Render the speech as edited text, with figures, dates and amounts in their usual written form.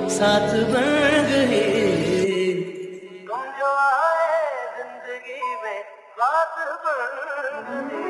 साथ बन गए। तुम जो आए जिंदगी में बात बन गई।